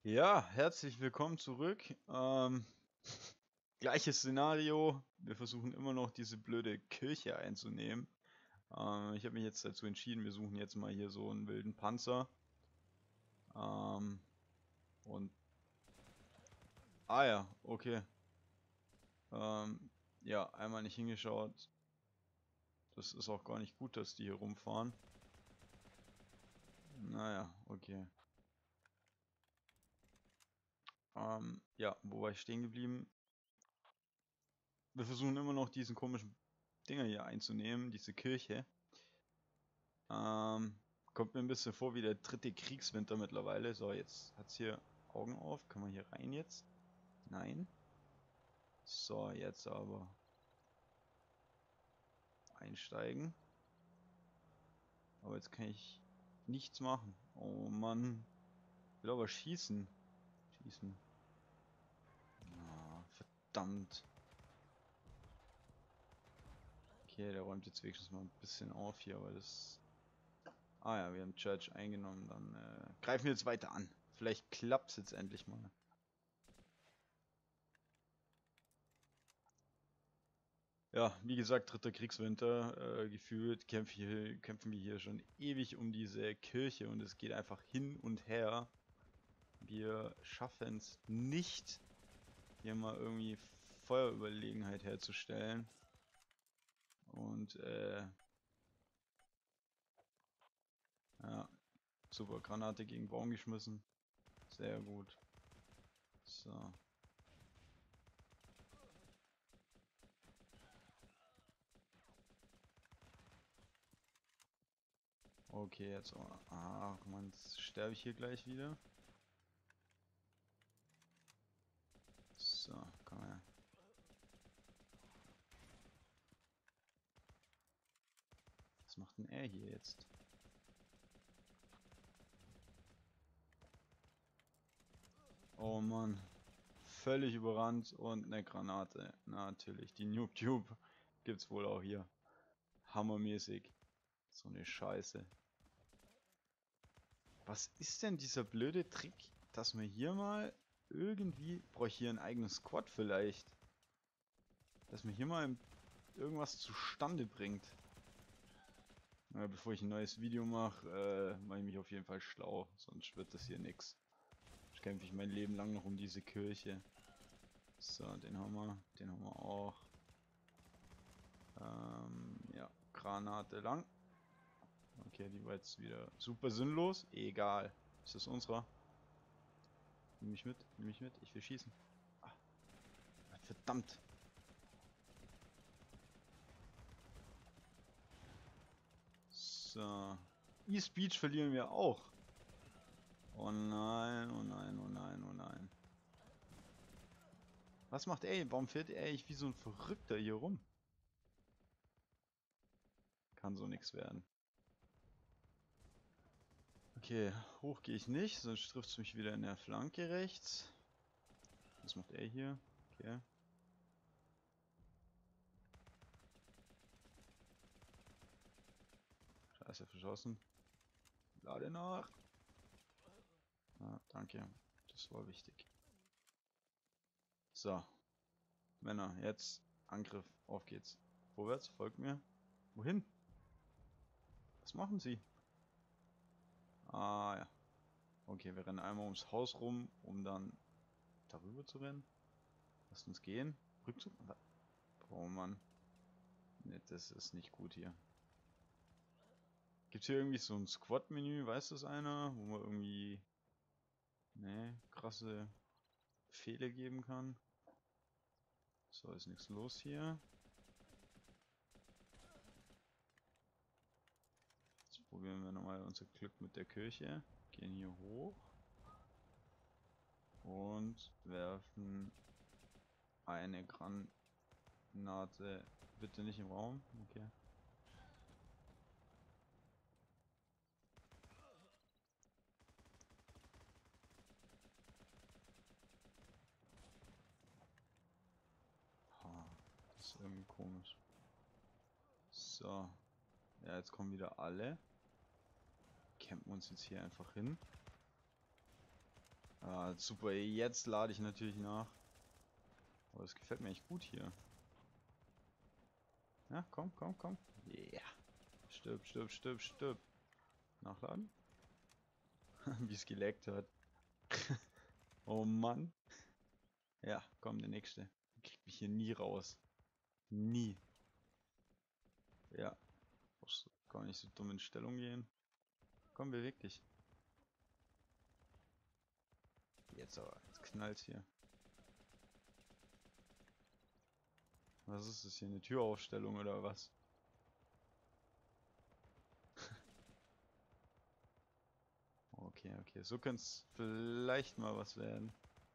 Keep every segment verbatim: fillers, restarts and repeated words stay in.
Ja, herzlich willkommen zurück. Ähm, gleiches Szenario. Wir versuchen immer noch diese blöde Kirche einzunehmen. Ähm, ich habe mich jetzt dazu entschieden, wir suchen jetzt mal hier so einen wilden Panzer. Ähm, und... Ah ja, okay. Ähm, ja, einmal nicht hingeschaut. Das ist auch gar nicht gut, dass die hier rumfahren. Naja, okay. Ähm, ja, wo war ich stehen geblieben? Wir versuchen immer noch diesen komischen Dinger hier einzunehmen, diese Kirche. Ähm, kommt mir ein bisschen vor wie der dritte Kriegswinter mittlerweile. So, jetzt hat's hier Augen auf. Kann man hier rein jetzt? Nein. So, jetzt aber einsteigen. Aber jetzt kann ich nichts machen. Oh Mann. Ich will aber schießen. Schießen. Ah, verdammt. Okay, der räumt jetzt wenigstens mal ein bisschen auf hier, weil das... Ah ja, wir haben Church eingenommen. Dann äh, greifen wir jetzt weiter an. Vielleicht klappt's jetzt endlich mal. Ja, wie gesagt, dritter Kriegswinter. Äh, gefühlt kämpf hier, kämpfen wir hier schon ewig um diese Kirche und es geht einfach hin und her. Wir schaffen es nicht, hier mal irgendwie Feuerüberlegenheit herzustellen. Und äh, ja, super, Granate gegen Baum geschmissen. Sehr gut. So. Okay, jetzt. Oh, ah, guck mal, jetzt sterbe ich hier gleich wieder. So, komm her. Was macht denn er hier jetzt? Oh Mann. Völlig überrannt und eine Granate. Natürlich, die Noob Tube gibt's wohl auch hier. Hammermäßig. So eine Scheiße. Was ist denn dieser blöde Trick, dass man hier mal irgendwie... Brauche ich hier ein eigenes Squad vielleicht? Dass man hier mal irgendwas zustande bringt. Na, bevor ich ein neues Video mache, äh, mache ich mich auf jeden Fall schlau. Sonst wird das hier nix. Ich kämpfe ich mein Leben lang noch um diese Kirche. So, den haben wir. Den haben wir auch. Ähm, ja, Granate lang. Okay, die war jetzt wieder super sinnlos. Egal. Ist das unserer? Nimm mich mit, nimm mich mit. Ich will schießen. Ah, verdammt. So. East Beach verlieren wir auch. Oh nein, oh nein, oh nein, oh nein. Was macht er? Warum fährt er eigentlich wie so ein Verrückter hier rum? Kann so nichts werden. Okay, hoch gehe ich nicht, sonst trifft es mich wieder in der Flanke rechts. Was macht er hier? Okay. Scheiße, verschossen. Lade nach. Ah, danke. Das war wichtig. So. Männer, jetzt Angriff. Auf geht's. Vorwärts, folgt mir. Wohin? Was machen sie? Ah ja. Okay, wir rennen einmal ums Haus rum, um dann darüber zu rennen. Lasst uns gehen. Rückzug? Oh Mann. Ne, das ist nicht gut hier. Gibt's hier irgendwie so ein Squad-Menü? Weiß das einer? Wo man irgendwie... Ne, krasse Fehler geben kann. So, ist nichts los hier. Jetzt probieren wir nochmal unser Glück mit der Kirche. Gehen hier hoch. Und werfen eine Granate. Bitte nicht im Raum. Okay. Ha, das ist irgendwie komisch. So. Ja, jetzt kommen wieder alle. Campen uns jetzt hier einfach hin. Ah, super, jetzt lade ich natürlich nach. Aber das gefällt mir echt gut hier. Ja, komm, komm, komm. Yeah. Stirb, stirb, stirb, stirb. Nachladen? Wie es geleckt hat. Oh Mann. Ja, komm, der nächste. Kriegt mich hier nie raus. Nie. Ja. Brauchst gar nicht so dumm in Stellung gehen. Komm, beweg dich. Jetzt aber. Jetzt knallt's hier. Was ist das hier? Eine Türaufstellung oder was? Okay, okay. So könnte es vielleicht mal was werden.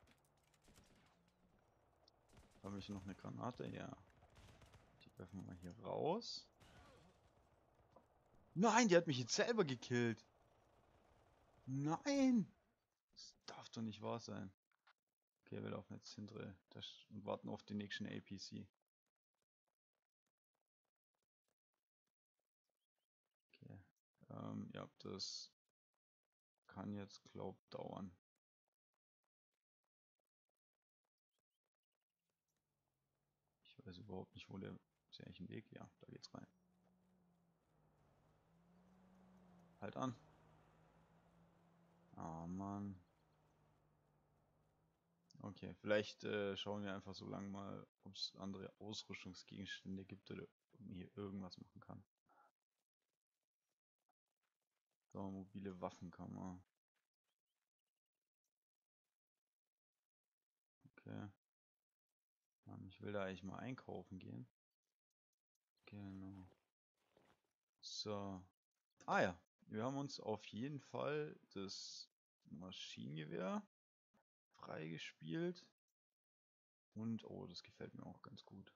Habe ich noch eine Granate? Ja. Die werfen wir mal hier raus. Nein, die hat mich jetzt selber gekillt. Nein! Das darf doch nicht wahr sein. Okay, wir laufen jetzt hinter das und warten auf den nächsten A P C. Okay. Ähm, ja, das kann jetzt, glaub, dauern. Ich weiß überhaupt nicht, wo der... Ist ja eigentlich ein Weg? Ja, da geht's rein. Halt an. Ah, Mann. Okay, vielleicht äh, schauen wir einfach so lange mal, ob es andere Ausrüstungsgegenstände gibt oder ob man hier irgendwas machen kann. So, mobile Waffenkammer. Okay. Mann, ich will da eigentlich mal einkaufen gehen. Genau. So. Ah ja, wir haben uns auf jeden Fall das Maschinengewehr freigespielt. Und, oh, das gefällt mir auch ganz gut.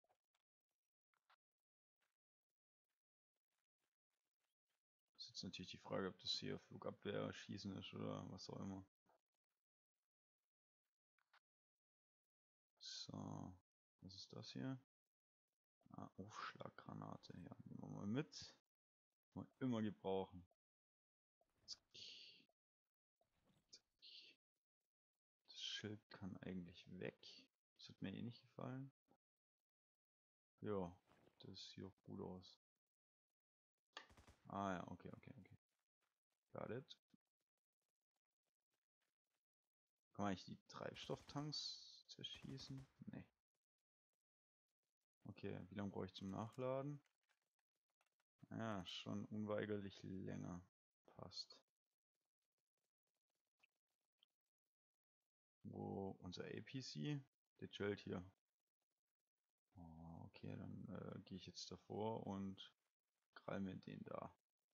Das ist jetzt natürlich die Frage, ob das hier Flugabwehr, Schießen ist oder was auch immer. So, was ist das hier? Ah, Aufschlaggranate. Ja, nehmen wir mal mit. Mal immer gebrauchen. Zack. Zack. Das Schild kann eigentlich weg. Das hat mir eh nicht gefallen. Ja, das sieht auch gut aus. Ah ja, okay, okay, okay. Got it. Kann man eigentlich die Treibstofftanks zerschießen? Nee. Okay, wie lange brauche ich zum Nachladen? Ja, schon unweigerlich länger. Passt. Wo unser A P C? Der chillt hier. Oh, okay, dann äh, gehe ich jetzt davor und krall mir den da.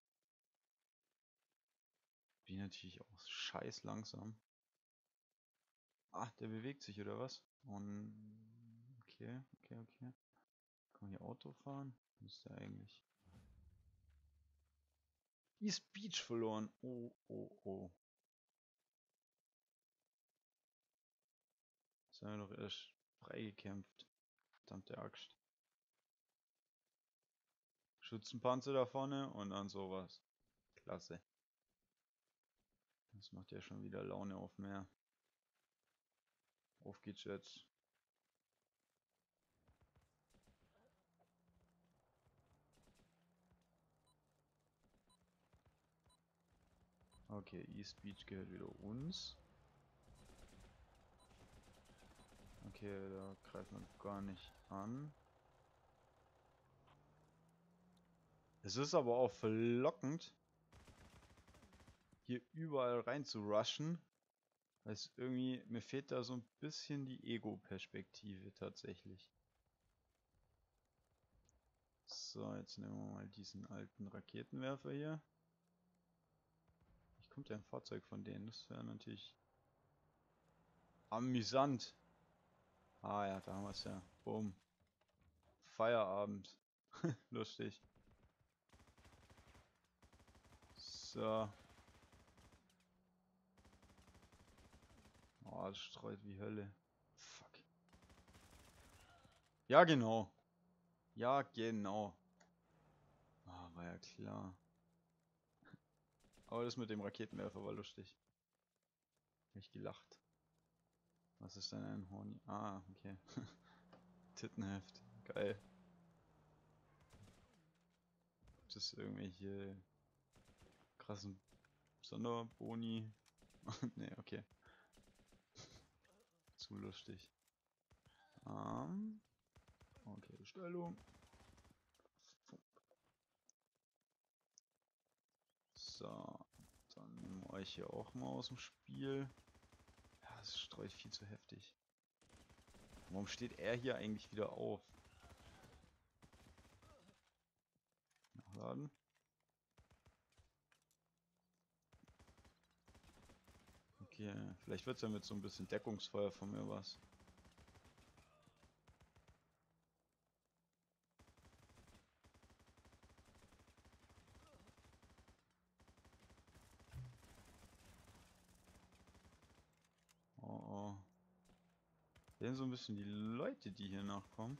Bin natürlich auch scheiß langsam. Ah, der bewegt sich oder was? Und okay, okay, okay. Kann man hier Auto fahren? Müsste eigentlich. Die Speech verloren. Oh, oh, oh. Jetzt haben wir doch erst freigekämpft. Verdammte Axt. Schützenpanzer da vorne und dann sowas. Klasse. Das macht ja schon wieder Laune auf mehr. Auf geht's jetzt. Okay, E-Speech gehört wieder uns. Okay, da greifen wir gar nicht an. Es ist aber auch verlockend, hier überall rein zu rushen. Weil es irgendwie, mir fehlt da so ein bisschen die Ego-Perspektive tatsächlich. So, jetzt nehmen wir mal diesen alten Raketenwerfer hier. Wie kommt ja ein Fahrzeug von denen? Das wäre natürlich amüsant. Ah ja, da haben wir es ja. Boom. Feierabend. Lustig. So. Oh, das streut wie Hölle. Fuck. Ja, genau. Ja, genau. Ah, war ja klar. Aber das mit dem Raketenwerfer war lustig. Hab ich gelacht. Was ist denn ein Horny? Ah, okay. Tittenheft. Geil. Gibt es irgendwelche krassen Sonderboni? Ne, okay. Zu lustig. Ähm, okay, Stellung. So, dann nehmen wir euch hier auch mal aus dem Spiel. Ja, das streut viel zu heftig. Warum steht er hier eigentlich wieder auf? Nachladen. Okay, vielleicht wird es ja mit so ein bisschen Deckungsfeuer von mir was. Oh oh. Sehen so ein bisschen die Leute, die hier nachkommen.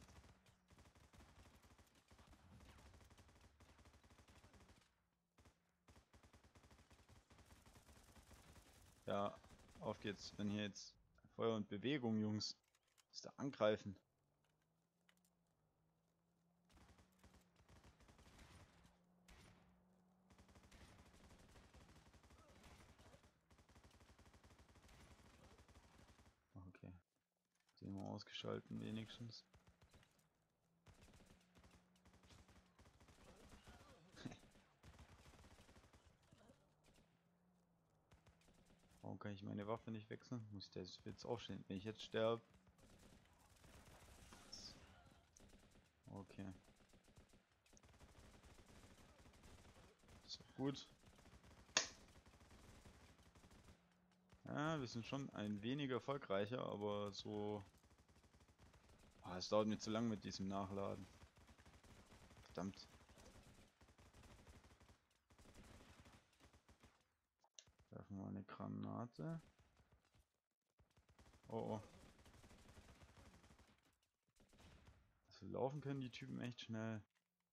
Ja, auf geht's. Wenn hier jetzt Feuer und Bewegung, Jungs. Ist da angreifen. Okay. Den mal ausgeschalten wenigstens. Warum kann ich meine Waffe nicht wechseln? Muss ich das jetzt aufstehen? Wenn ich jetzt sterbe. Okay. Ist auch gut. Ja, wir sind schon ein wenig erfolgreicher, aber so... Ah, es dauert mir zu lang mit diesem Nachladen. Verdammt. Werfen wir eine Granate. Oh oh. Also laufen können die Typen echt schnell.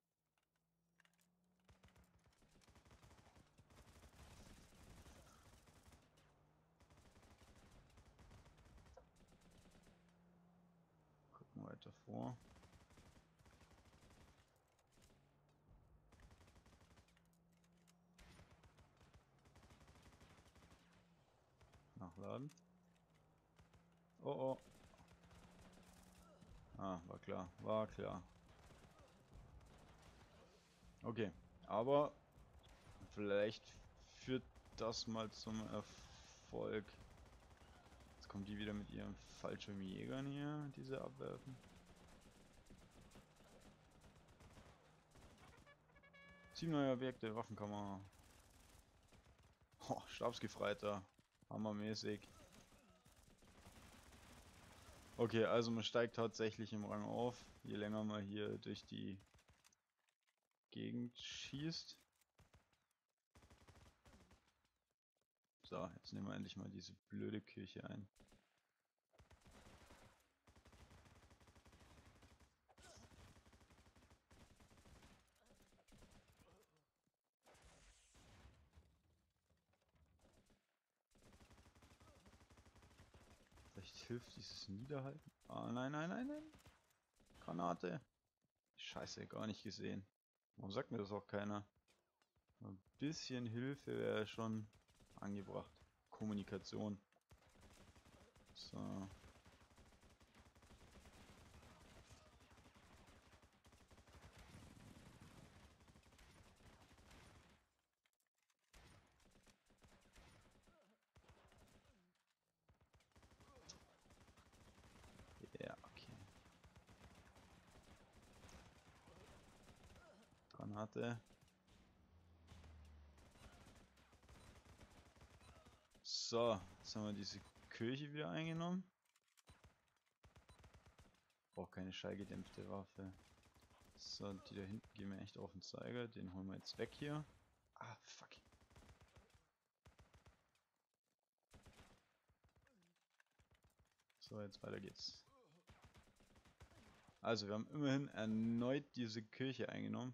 Gucken weiter vor. Nachladen. Oh oh. Ah, war klar. War klar. Okay. Aber vielleicht führt das mal zum Erfolg. Jetzt kommen die wieder mit ihren Fallschirmjägern hier, die sie abwerfen. Sieben neue Objekte, Waffenkammer. Oh, Stabsgefreiter. Hammermäßig. Okay, also man steigt tatsächlich im Rang auf, je länger man hier durch die Gegend schießt. So, jetzt nehmen wir endlich mal diese blöde Kirche ein. Vielleicht hilft dieses Niederhalten. Ah, nein, nein, nein, nein. Granate. Scheiße, gar nicht gesehen. Warum sagt mir das auch keiner? Ein bisschen Hilfe wäre schon angebracht. Kommunikation. So. Ja, okay. Granate. So, jetzt haben wir diese Kirche wieder eingenommen. Braucht keine schallgedämpfte Waffe. So, die da hinten gehen mir echt auf den Zeiger. Den holen wir jetzt weg hier. Ah, fuck. So, jetzt weiter geht's. Also, wir haben immerhin erneut diese Kirche eingenommen.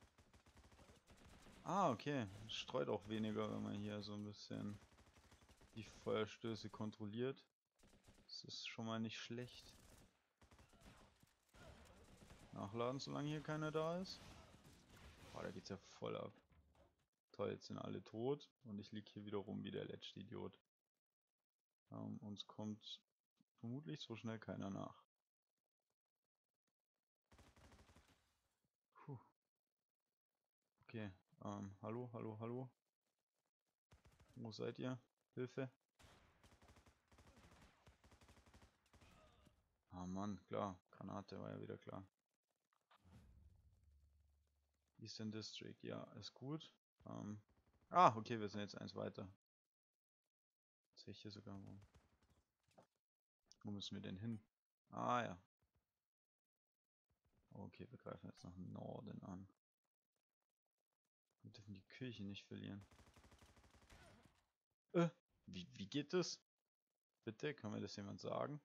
Ah, okay. Streut auch weniger, wenn man hier so ein bisschen die Feuerstöße kontrolliert. Das ist schon mal nicht schlecht. Nachladen, solange hier keiner da ist. Boah, da geht's ja voll ab. Toll, jetzt sind alle tot und ich lieg hier wieder rum wie der letzte Idiot. Ähm, uns kommt vermutlich so schnell keiner nach. Puh. Okay, ähm, hallo, hallo, hallo. Wo seid ihr? Hilfe? Ah Mann, klar. Granate war ja wieder klar. Eastern District, ja, ist gut. Ähm, ah, okay, wir sind jetzt eins weiter. Jetzt sehe ich hier sogar wo. Wo müssen wir denn hin? Ah ja. Okay, wir greifen jetzt nach Norden an. Wir dürfen die Kirche nicht verlieren. Äh, wie, wie geht das? Bitte, kann mir das jemand sagen?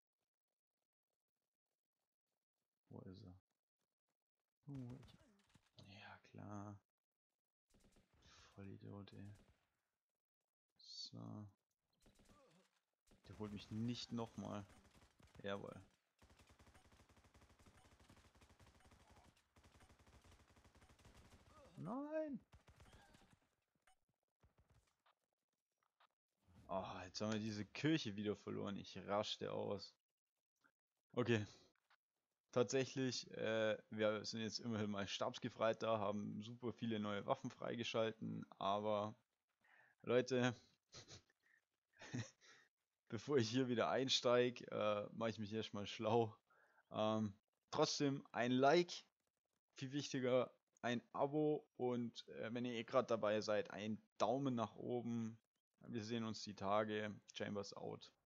Wo ist er? Uh, ich, ja, klar. Vollidiot, ey. So. Der holt mich nicht nochmal. Jawohl. Nein! Oh, jetzt haben wir diese Kirche wieder verloren. Ich raschte aus. Okay. Tatsächlich, äh, wir sind jetzt immerhin mal Stabsgefreiter, haben super viele neue Waffen freigeschalten, aber Leute, bevor ich hier wieder einsteige, äh, mache ich mich erstmal schlau. Ähm, trotzdem ein Like, viel wichtiger, ein Abo und äh, wenn ihr eh gerade dabei seid, ein Daumen nach oben. Wir sehen uns die Tage. Chambers out.